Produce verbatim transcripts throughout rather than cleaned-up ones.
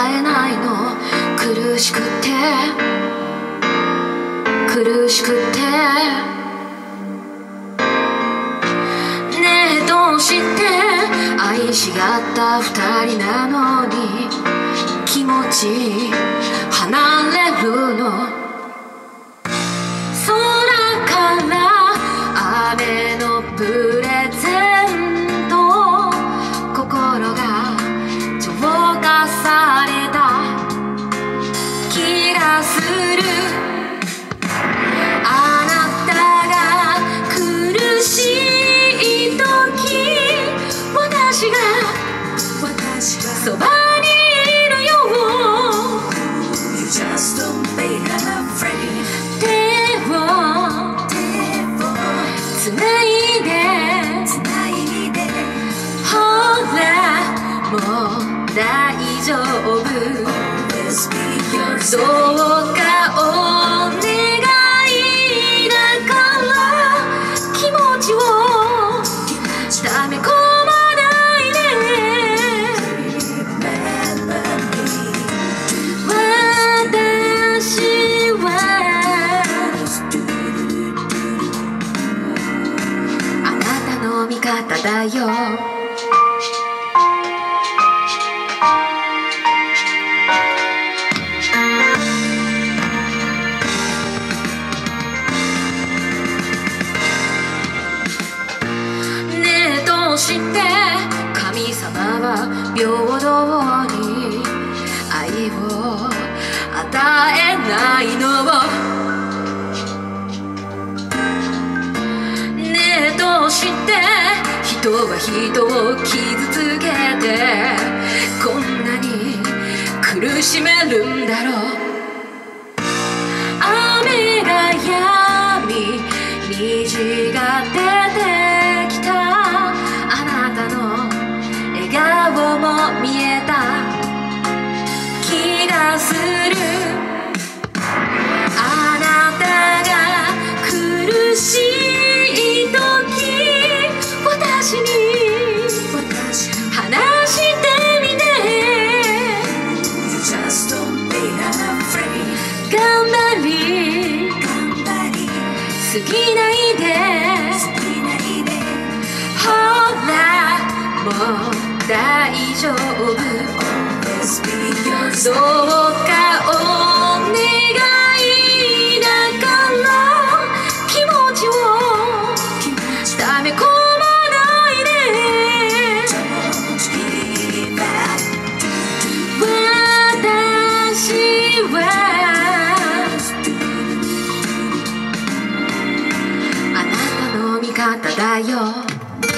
えないの苦しくて苦しくてねえどうして愛し合った二人なのに気持ち離れるの空から雨のプレゼント心が浄化された気がするあなたが苦しい時私が私がそばにいるよ You just don't be afraid 手をつないでつないでほらもう大丈夫どうかお願いだから気持ちを溜め込まないで私はあなたの味方だよどうして神様は平等に愛を与えないのねえどうして人は人を傷つけてこんなに苦しめるんだろう雨が止み虹が出てきた笑顔も見えた気がするあなたが苦しい時私に話してみて頑張り過ぎないでほらもう大丈夫どうかお願いだから気持ちを溜め込まないで私はあなたの味方だよ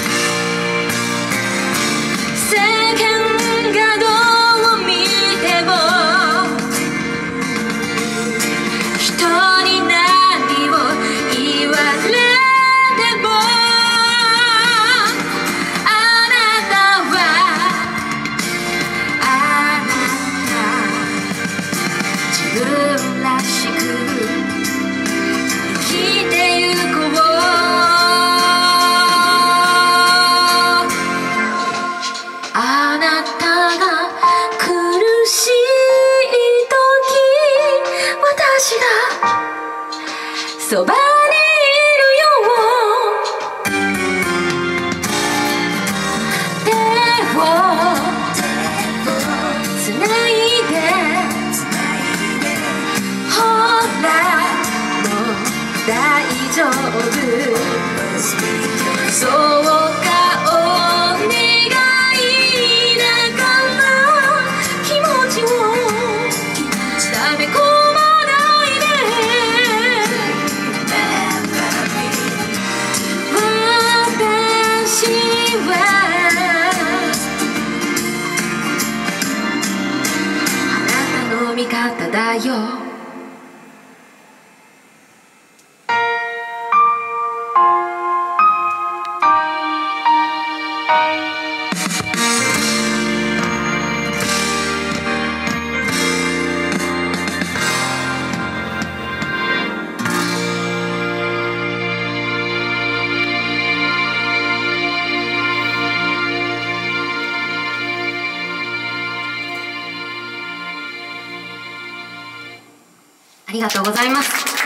世間がどう見ても人に何を言われてもあなたはあなた自分らしく生きてゆこうあなたが苦しい時私がそばにいるよ手をつないでほらもう大丈夫そうかお願い溜め込まないで私はあなたの味方だよありがとうございます。